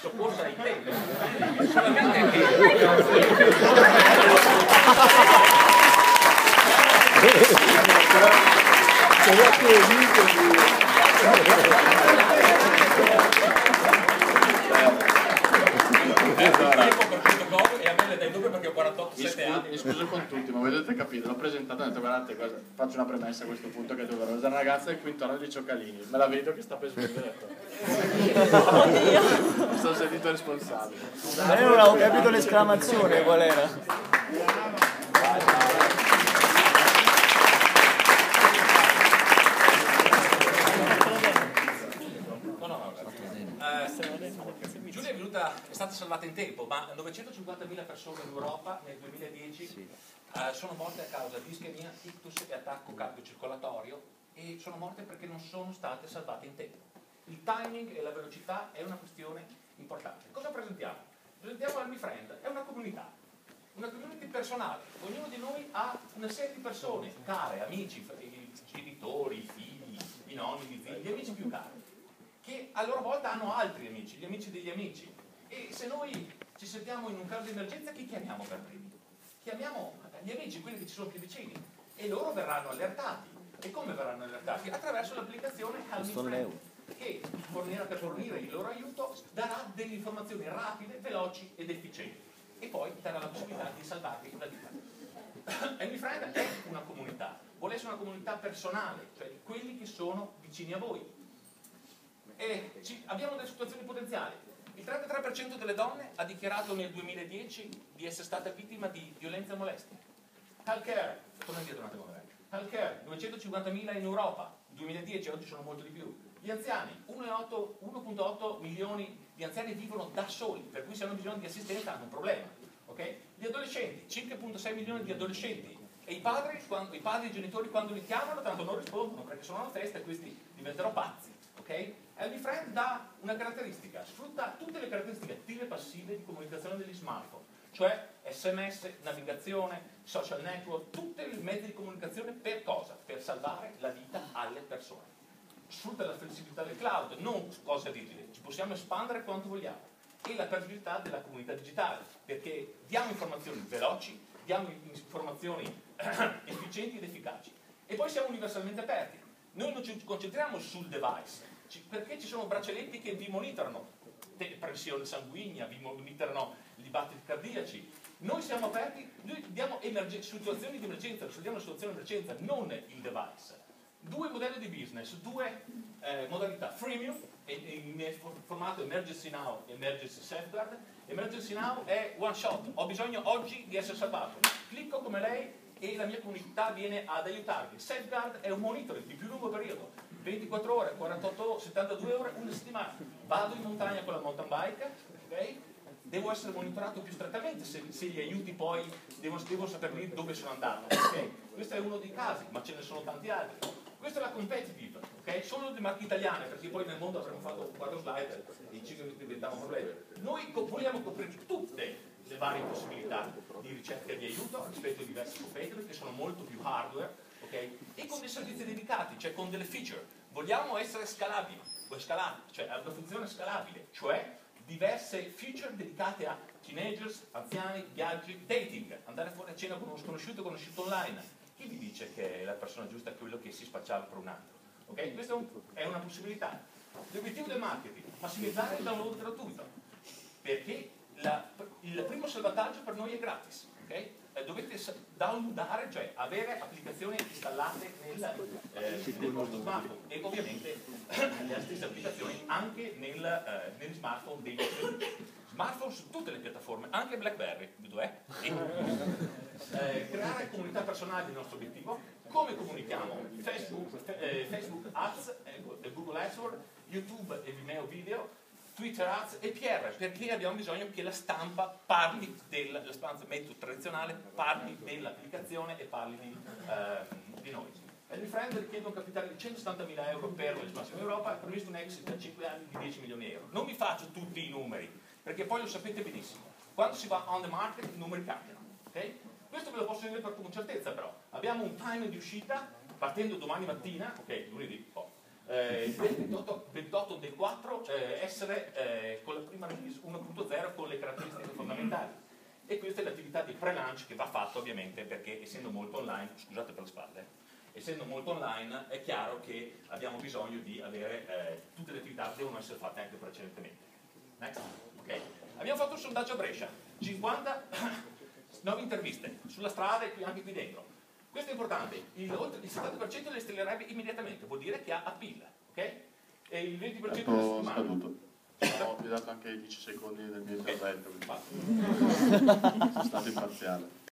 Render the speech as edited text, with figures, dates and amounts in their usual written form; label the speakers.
Speaker 1: soccorsa ai tempi, solamente che e a me le dai due perché ho 47 anni.
Speaker 2: Mi scuso con tutti, ma vedete capito, l'ho presentato e ho detto guardate, faccio una premessa a questo punto che è doverosa. Una ragazza del quinto anno di Ciocalini, me la vedo che sta per smettere. Mi sono sentito responsabile.
Speaker 3: Io non avevo capito l'esclamazione qual era.
Speaker 1: Giulia è stata salvata in tempo, ma 950.000 persone in Europa nel 2010 sono morte a causa di ischemia, ictus e attacco cardiocircolatorio, e sono morte perché non sono state salvate in tempo. Il timing e la velocità è una questione importante. Cosa presentiamo? Presentiamo Help Me Friend, è una community personale. Ognuno di noi ha una serie di persone care, amici, i genitori, i figli, i nonni, i zii, gli amici più cari, che a loro volta hanno altri amici, gli amici degli amici. E se noi ci sentiamo in un caso di emergenza, chi chiamiamo per primi? Chiamiamo gli amici, quelli che ci sono più vicini, e loro verranno allertati. E come verranno allertati? Attraverso l'applicazione Help Me Friend, che per fornire il loro aiuto darà delle informazioni rapide, veloci ed efficienti, e poi darà la possibilità di salvarvi la vita. Help Me Friend è una comunità, vuole essere una comunità personale, cioè di quelli che sono vicini a voi. E abbiamo delle situazioni potenziali. Il 33% delle donne ha dichiarato nel 2010 di essere stata vittima di violenza e molestie. Healthcare, torna indietro un attimo, Healthcare, 250.000 in Europa, 2010, oggi sono molto di più. Gli anziani, 1,8 milioni di anziani vivono da soli, per cui se hanno bisogno di assistenza hanno un problema. Okay? Gli adolescenti, 5,6 milioni di adolescenti. E i padri e i genitori quando li chiamano tanto non rispondono perché sono alla festa e questi diventano pazzi. Okay? Help Me Friend dà una caratteristica, sfrutta tutte le caratteristiche attive e passive di comunicazione degli smartphone, cioè SMS, navigazione, social network, tutti i mezzi di comunicazione per cosa? Per salvare la vita alle persone. Sfrutta la flessibilità del cloud, non cose rigide, ci possiamo espandere quanto vogliamo, e la pervasività della comunità digitale, perché diamo informazioni veloci, diamo informazioni efficienti ed efficaci, e poi siamo universalmente aperti. Noi non ci concentriamo sul device, perché ci sono braccialetti che vi monitorano pressione sanguigna, vi monitorano i dibattiti cardiaci. Noi siamo aperti, noi diamo situazioni di emergenza, risolviamo la situazione di emergenza, non il device. Due modelli di business, due modalità: freemium, in formato Emergency Now e Emergency Safeguard. Emergency Now è one shot, ho bisogno oggi di essere salvato, clicco come lei e la mia comunità viene ad aiutarvi. Safeguard è un monitoring di più lungo periodo, 24 ore, 48 ore, 72 ore, una settimana. Vado in montagna con la mountain bike, okay? Devo essere monitorato più strettamente, se gli aiuti poi devo sapere dove sono andato. Okay? Questo è uno dei casi, ma ce ne sono tanti altri. Questa è la competitive, okay? Solo le marche italiane, perché poi nel mondo avremmo fatto 4 slide e 5 minuti diventavano problemi. Noi vogliamo coprire tutte le varie possibilità di ricerca e di aiuto rispetto ai diversi competitor, che sono molto più hardware, okay? E con dei servizi dedicati, cioè con delle feature. Vogliamo essere scalabili, cioè una funzione scalabile, cioè diverse feature dedicate a teenagers, anziani, viaggi, dating, andare fuori a cena con uno sconosciuto online. Chi vi dice che la persona giusta è quello che si spacciava per un altro? Okay? Questa è una possibilità. L'obiettivo del marketing: massimizzare il download gratuito, perché il primo salvataggio per noi è gratis. Okay? Dovete downloadare, cioè avere applicazioni installate nel vostro smartphone, e ovviamente le stesse applicazioni anche negli smartphone dei vostri amici. Smartphone su tutte le piattaforme, anche BlackBerry, creare comunità personali è il nostro obiettivo. Come comunichiamo? Facebook Ads, Google AdWords, YouTube e Vimeo Video, Twitter Ads e PR, perché abbiamo bisogno che la stampa parli la stampa mezzo tradizionale parli dell'applicazione e parli di noi. Help Me Friend richiede un capitale di 170.000 euro per l'espansione in Europa, è previsto un exit da 5 anni di 10 milioni di euro. Non vi faccio tutti i numeri, perché poi lo sapete benissimo. Quando si va on the market i numeri cambiano. Okay? Questo ve lo posso dire con certezza, però. Abbiamo un time di uscita, partendo domani mattina, ok, lunedì, 28 del 4, essere con la prima release fondamentali. E questa è l'attività di pre-launch che va fatta ovviamente perché essendo molto online, scusate per le spalle, essendo molto online è chiaro che abbiamo bisogno di avere tutte le attività devono essere fatte anche precedentemente. Next. Okay. Abbiamo fatto un sondaggio a Brescia, 50 9 interviste sulla strada e anche qui dentro. Questo è importante, il 70% le installerebbe immediatamente, vuol dire che ha appeal, ok? E il 20% è
Speaker 2: scaduto. Ho dato anche i 10 secondi del mio intervento, sono stato imparziale.